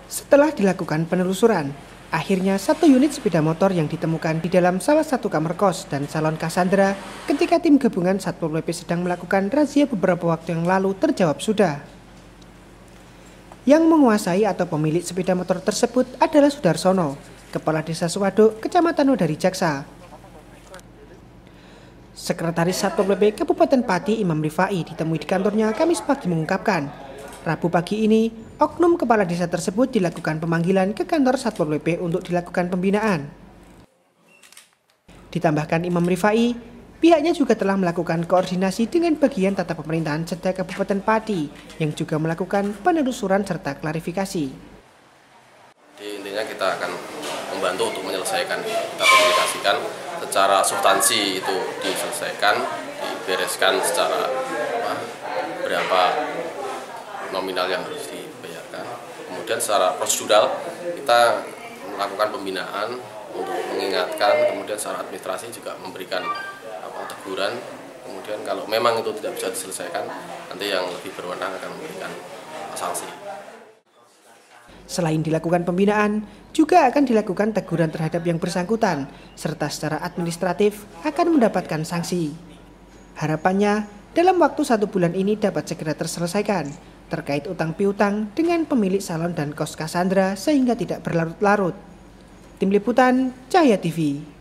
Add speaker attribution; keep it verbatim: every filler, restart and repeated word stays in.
Speaker 1: Setelah dilakukan penelusuran, akhirnya satu unit sepeda motor yang ditemukan di dalam salah satu kamar kos dan salon Cassandra ketika tim gabungan Satpol P P sedang melakukan razia beberapa waktu yang lalu terjawab sudah. Yang menguasai atau pemilik sepeda motor tersebut adalah Sudarsono, Kepala Desa Suwaduk, Kecamatan Wedari Jaksa. Sekretaris Satpol P P Kabupaten Pati Imam Rifai ditemui di kantornya Kamis pagi mengungkapkan, Rabu pagi ini, oknum kepala desa tersebut dilakukan pemanggilan ke kantor Satpol P P untuk dilakukan pembinaan. Ditambahkan Imam Rifai, pihaknya juga telah melakukan koordinasi dengan bagian tata pemerintahan Seda Kabupaten Pati yang juga melakukan penelusuran serta klarifikasi.
Speaker 2: Di intinya kita akan membantu untuk menyelesaikan, kita komunikasikan secara substansi itu diselesaikan, dibereskan secara apa, berapa nominal yang harus dibayarkan. Kemudian secara prosedural kita melakukan pembinaan untuk mengingatkan, kemudian secara administrasi juga memberikan apa, teguran. Kemudian kalau memang itu tidak bisa diselesaikan, nanti yang lebih berwenang akan memberikan sanksi.
Speaker 1: Selain dilakukan pembinaan, juga akan dilakukan teguran terhadap yang bersangkutan, serta secara administratif akan mendapatkan sanksi. Harapannya, dalam waktu satu bulan ini dapat segera terselesaikan, terkait utang piutang dengan pemilik salon dan kos Cassandra sehingga tidak berlarut-larut. Tim Liputan, Cahaya T V.